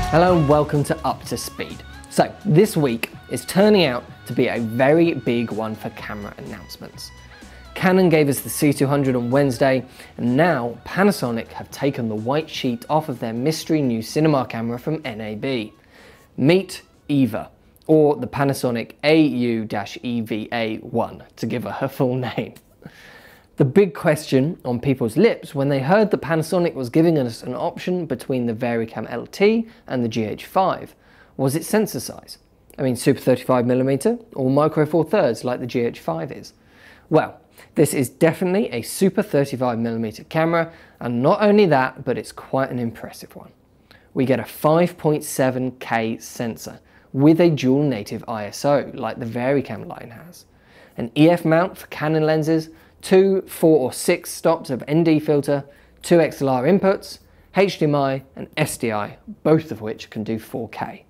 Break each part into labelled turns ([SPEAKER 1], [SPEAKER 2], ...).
[SPEAKER 1] Hello and welcome to Up to Speed. So this week is turning out to be a very big one for camera announcements. Canon gave us the C200 on Wednesday, and now Panasonic have taken the white sheet off of their mystery new cinema camera from NAB. Meet EVA, or the Panasonic AU-EVA1 to give her full name. The big question on people's lips when they heard that Panasonic was giving us an option between the VariCam LT and the GH5 was its sensor size. I mean, Super 35mm or Micro Four Thirds like the GH5 is. Well, this is definitely a Super 35mm camera, and not only that, but it's quite an impressive one. We get a 5.7K sensor with a dual native ISO like the VariCam line has, an EF mount for Canon lenses, 2, 4 or 6 stops of ND filter, 2 XLR inputs, HDMI and SDI, both of which can do 4K.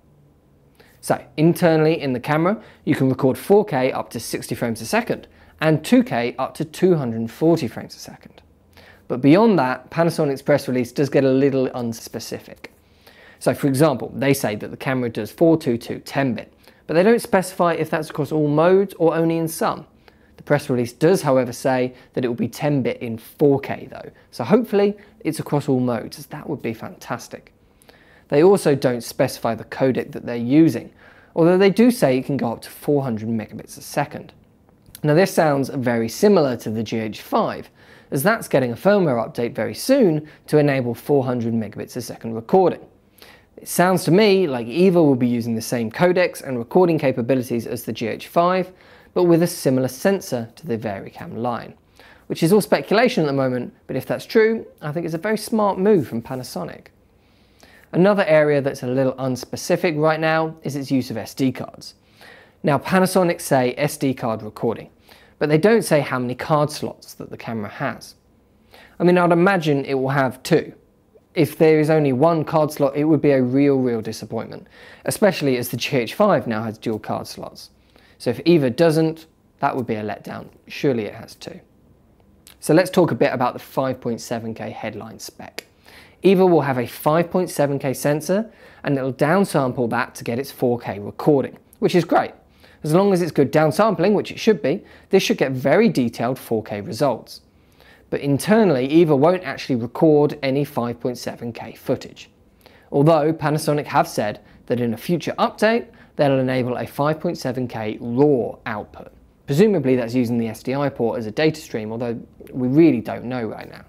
[SPEAKER 1] So internally in the camera you can record 4K up to 60 frames a second and 2K up to 240 frames a second. But beyond that, Panasonic's press release does get a little unspecific. So for example, they say that the camera does 422 10-bit, but they don't specify if that's across all modes or only in some. The press release does, however, say that it will be 10-bit in 4K though, so hopefully it's across all modes, as that would be fantastic. They also don't specify the codec that they're using, although they do say it can go up to 400 megabits a second. Now this sounds very similar to the GH5, as that's getting a firmware update very soon to enable 400 megabits a second recording. It sounds to me like EVA will be using the same codecs and recording capabilities as the GH5, but with a similar sensor to the VariCam line, which is all speculation at the moment, but if that's true, I think it's a very smart move from Panasonic. Another area that's a little unspecific right now is its use of SD cards. Now Panasonic say SD card recording, but they don't say how many card slots that the camera has. I mean, I'd imagine it will have 2. If there is only 1 card slot, it would be a real disappointment, especially as the GH5 now has dual card slots. So if EVA doesn't, that would be a letdown. Surely it has 2. So let's talk a bit about the 5.7K headline spec. EVA will have a 5.7K sensor, and it'll downsample that to get its 4K recording, which is great. As long as it's good downsampling, which it should be, this should get very detailed 4K results. But internally, EVA won't actually record any 5.7K footage. Although Panasonic have said that in a future update, they'll enable a 5.7K RAW output. Presumably that's using the SDI port as a data stream, although we really don't know right now.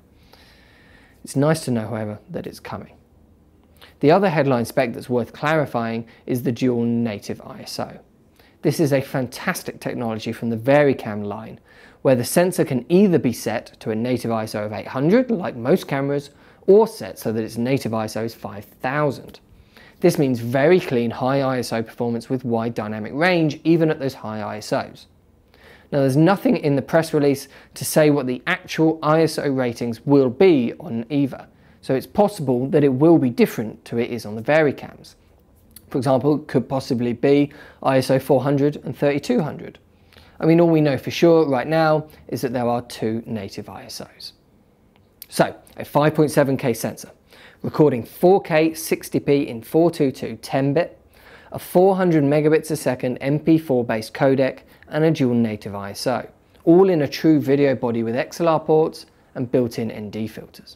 [SPEAKER 1] It's nice to know, however, that it's coming. The other headline spec that's worth clarifying is the dual native ISO. This is a fantastic technology from the VariCam line, where the sensor can either be set to a native ISO of 800, like most cameras, or set so that its native ISO is 5000. This means very clean high ISO performance with wide dynamic range, even at those high ISOs. Now there's nothing in the press release to say what the actual ISO ratings will be on EVA, so it's possible that it will be different to it is on the VariCams. For example, it could possibly be ISO 400 and 3200. I mean, all we know for sure right now is that there are 2 native ISOs. So, a 5.7K sensor, recording 4K 60p in 422 10-bit, a 400 megabits a second MP4 based codec, and a dual native ISO, all in a true video body with XLR ports and built-in ND filters.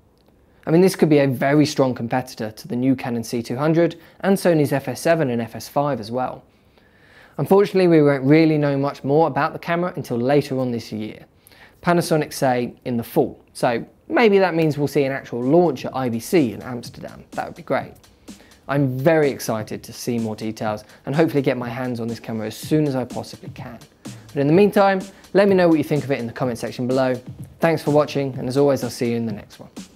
[SPEAKER 1] I mean, this could be a very strong competitor to the new Canon C200 and Sony's FS7 and FS5 as well. Unfortunately, we won't really know much more about the camera until later on this year. Panasonic say in the fall, so maybe that means we'll see an actual launch at IBC in Amsterdam. That would be great. I'm very excited to see more details and hopefully get my hands on this camera as soon as I possibly can. But in the meantime, let me know what you think of it in the comment section below. Thanks for watching, and as always, I'll see you in the next one.